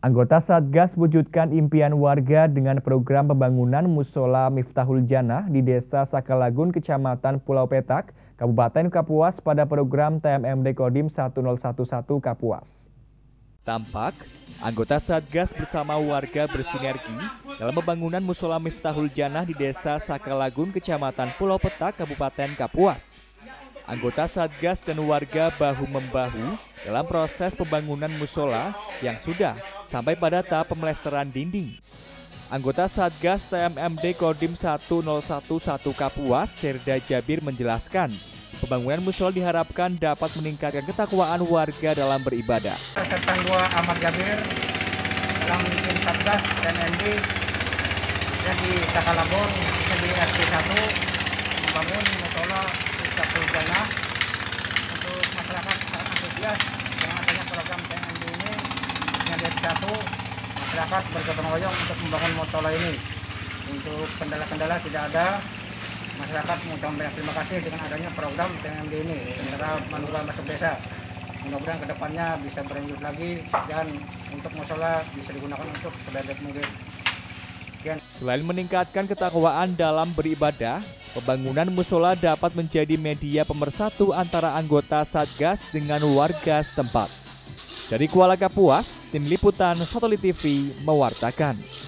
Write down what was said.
Anggota Satgas wujudkan impian warga dengan program pembangunan Musola Miftahul Jannah di Desa Sakalagun, Kecamatan Pulau Petak, Kabupaten Kapuas pada program TMMD Kodim 1011 Kapuas. Tampak, anggota Satgas bersama warga bersinergi dalam pembangunan Musola Miftahul Jannah di Desa Sakalagun, Kecamatan Pulau Petak, Kabupaten Kapuas. Anggota Satgas dan warga bahu-membahu dalam proses pembangunan musola yang sudah sampai pada tahap pemlesteran dinding. Anggota Satgas TMMD Kodim 1011 Kapuas, Serda Jabir menjelaskan, pembangunan musola diharapkan dapat meningkatkan ketakwaan warga dalam beribadah. Serta 2 Ahmad Jabir dalam tim Satgas TMMD di Sakalagun di RT 1 membangun musola Miftahul Jannah untuk masyarakat sangat antusias dengan adanya program TMMD ini. Yang dari satu, masyarakat bergotong royong untuk membangun musola ini. Untuk kendala-kendala tidak ada. Masyarakat mengucapkan banyak terima kasih dengan adanya program TMMD ini, Tentara Manunggal Masuk Desa. Mudah-mudahan kedepannya bisa berlanjut lagi dan untuk musola bisa digunakan untuk sebaik mungkin. Selain meningkatkan ketakwaan dalam beribadah, pembangunan musola dapat menjadi media pemersatu antara anggota Satgas dengan warga setempat. Dari Kuala Kapuas, tim liputan Satelit TV mewartakan.